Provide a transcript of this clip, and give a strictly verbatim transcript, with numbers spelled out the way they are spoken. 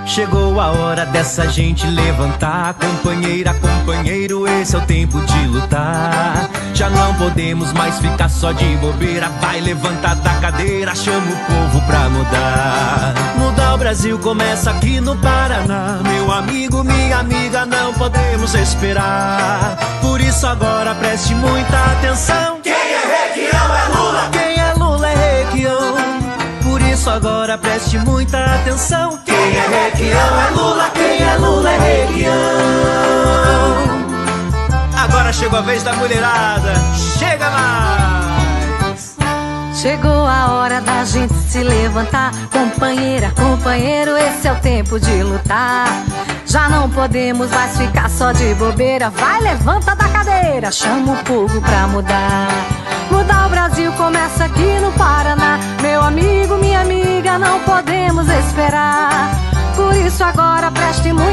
Chegou a hora dessa gente levantar. Companheira, companheiro, esse é o tempo de lutar. Já não podemos mais ficar só de bobeira. Vai levantar da cadeira, chama o povo pra mudar. Mudar o Brasil começa aqui no Paraná. Meu amigo, minha amiga, não podemos esperar. Por isso agora preste muita atenção. Quem é Requião é Lula. Quem é Lula é Requião. Por isso agora preste muita atenção. Quem é Requião é Lula. Quem é Lula é Requião. Agora chegou a vez da mulherada. Chega mais! Chegou a hora da gente se levantar. Companheira, companheiro, esse é o tempo de lutar. Já não podemos mais ficar só de bobeira. Vai, levanta da cadeira, chama o povo pra mudar. Mudar o Brasil começa aqui no Paraná. Meu amigo, minha amiga, não podemos esperar. Por isso agora preste muito